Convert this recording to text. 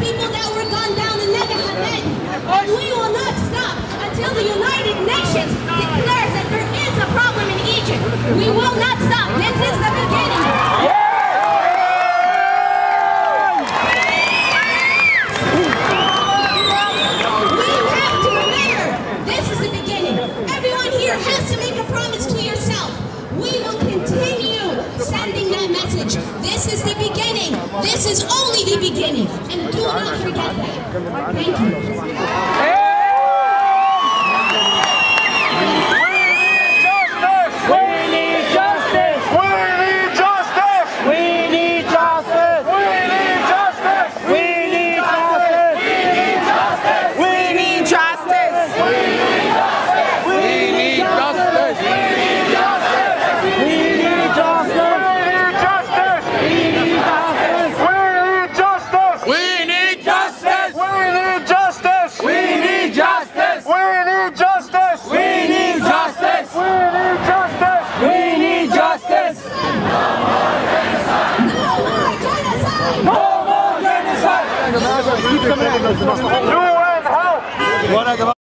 people that were gunned down in Nega Hamed. And we will not stop until the United Nations declares that there is a problem in Egypt. We will not stop. This is the beginning. We have to remember, this is the beginning. Everyone here has to make a promise to yourself. We will continue sending that message. This is the beginning. This is only the beginning. And do not forget that. Thank you. UN help!